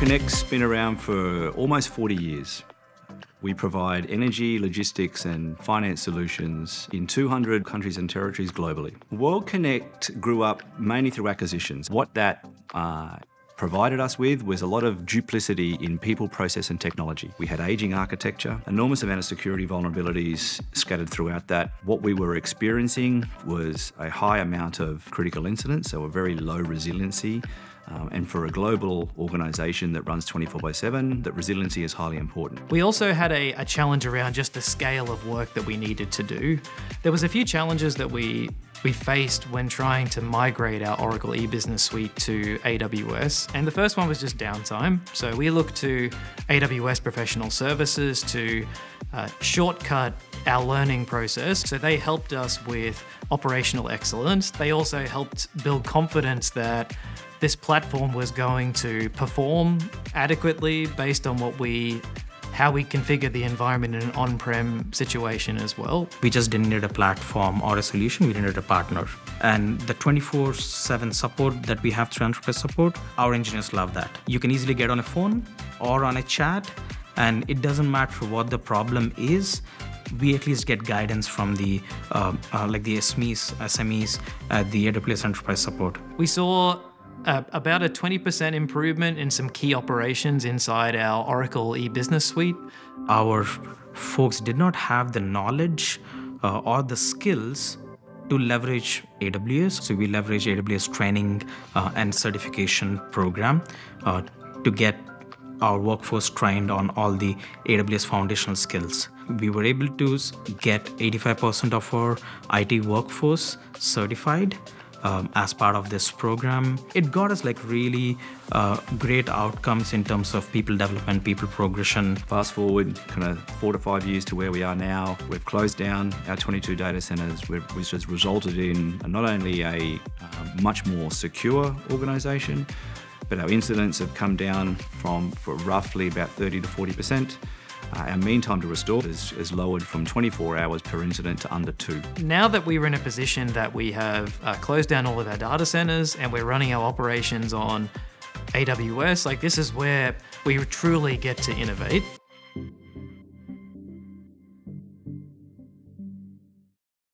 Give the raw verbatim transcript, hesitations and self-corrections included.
Kinect's been around for almost forty years. We provide energy, logistics and finance solutions in two hundred countries and territories globally. World Kinect grew up mainly through acquisitions. What that uh, provided us with was a lot of duplicity in people, process and technology. We had aging architecture, enormous amount of security vulnerabilities scattered throughout that. What we were experiencing was a high amount of critical incidents, so a very low resiliency. Um, and for a global organisation that runs twenty-four by seven, that resiliency is highly important. We also had a, a challenge around just the scale of work that we needed to do. There was a few challenges that we we faced when trying to migrate our Oracle E-Business Suite to A W S. And the first one was just downtime. So we looked to A W S professional services to uh, shortcut our learning process. So they helped us with operational excellence. They also helped build confidence that this platform was going to perform adequately based on what we, how we configure the environment in an on-prem situation as well. We just didn't need a platform or a solution, we needed a partner. And the twenty-four seven support that we have through enterprise support, our engineers love that. You can easily get on a phone or on a chat, and it doesn't matter what the problem is, we at least get guidance from the uh, uh, like the S M Es, S M Es at the A W S enterprise support. We saw Uh, about a twenty percent improvement in some key operations inside our Oracle E-Business Suite. Our folks did not have the knowledge uh, or the skills to leverage A W S. So we leverage A W S training uh, and certification program uh, to get our workforce trained on all the A W S foundational skills. We were able to get eighty-five percent of our I T workforce certified Um, as part of this program. It got us like really uh, great outcomes in terms of people development, people progression. Fast forward kind of four to five years to where we are now, we've closed down our twenty-two data centers, which has resulted in not only a uh, much more secure organisation, but our incidents have come down from for roughly about thirty to forty percent. Uh, our mean time to restore is, is lowered from twenty-four hours per incident to under two. Now that we're in a position that we have uh, closed down all of our data centers and we're running our operations on A W S, like this is where we truly get to innovate.